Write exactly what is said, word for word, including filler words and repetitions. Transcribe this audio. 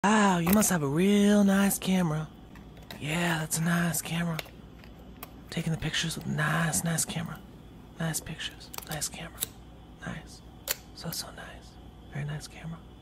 Wow, you must have a real nice camera. Yeah, that's a nice camera. Taking the pictures with nice, nice camera. Nice pictures. Nice camera. Nice. So, so nice. Very nice camera.